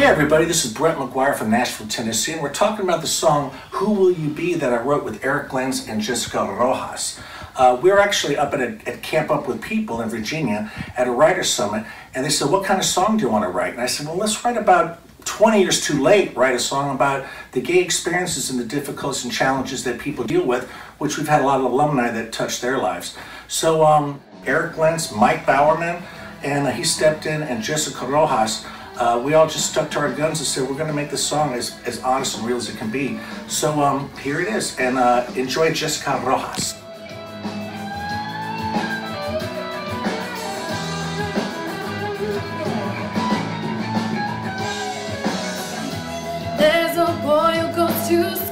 Hey everybody, this is Brett McGuire from Nashville, Tennessee, and we're talking about the song Who Will You Be that I wrote with Eric Lenz and Jessica Rojas. We're actually up at Camp Up with People in Virginia at a writer's summit, and they said, what kind of song do you want to write? And I said, well, let's write about 20 years too late, write a song about the gay experiences and the difficulties and challenges that people deal with, which we've had a lot of alumni that touched their lives. So Eric Lenz, Mike Bowerman, and he stepped in, and Jessica Rojas, we all just stuck to our guns and said, we're going to make this song as honest and real as it can be. So here it is, and enjoy Jessica Rojas. There's a boy who goes to